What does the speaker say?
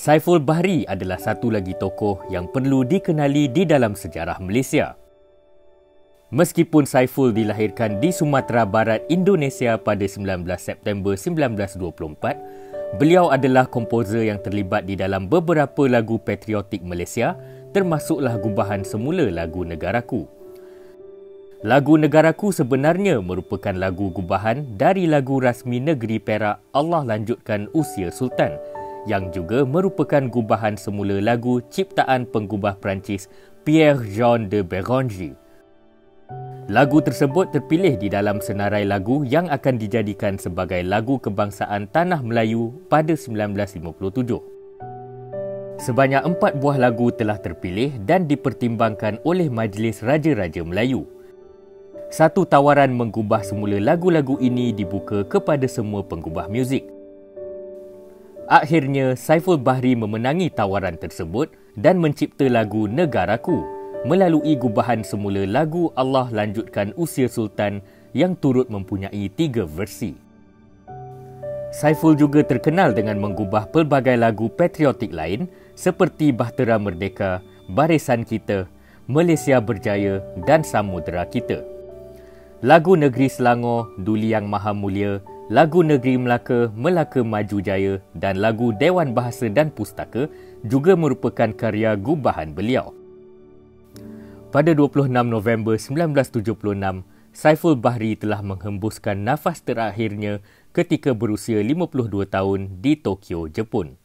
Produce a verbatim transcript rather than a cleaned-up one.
Saiful Bahri adalah satu lagi tokoh yang perlu dikenali di dalam sejarah Malaysia. Meskipun Saiful dilahirkan di Sumatera Barat, Indonesia pada sembilan belas September sembilan belas dua puluh empat, beliau adalah komposer yang terlibat di dalam beberapa lagu patriotik Malaysia, termasuklah gubahan semula lagu Negaraku. Lagu Negaraku sebenarnya merupakan lagu gubahan dari lagu rasmi negeri Perak Allah Lanjutkan Usia Sultan, yang juga merupakan gubahan semula lagu ciptaan penggubah Perancis Pierre-Jean de Béranger. Lagu tersebut terpilih di dalam senarai lagu yang akan dijadikan sebagai lagu kebangsaan Tanah Melayu pada sembilan belas lima puluh tujuh. Sebanyak empat buah lagu telah terpilih dan dipertimbangkan oleh Majlis Raja-Raja Melayu. Satu tawaran menggubah semula lagu-lagu ini dibuka kepada semua penggubah muzik. Akhirnya, Saiful Bahri memenangi tawaran tersebut dan mencipta lagu Negaraku melalui gubahan semula lagu Allah Lanjutkan Usia Sultan yang turut mempunyai tiga versi. Saiful juga terkenal dengan menggubah pelbagai lagu patriotik lain seperti Bahtera Merdeka, Barisan Kita, Malaysia Berjaya dan Samudera Kita. Lagu Negeri Selangor, Duli Yang Maha Mulia, lagu Negeri Melaka, Melaka Maju Jaya dan lagu Dewan Bahasa dan Pustaka juga merupakan karya gubahan beliau. Pada dua puluh enam November sembilan belas tujuh puluh enam, Saiful Bahri telah menghembuskan nafas terakhirnya ketika berusia lima puluh dua tahun di Tokyo, Jepun.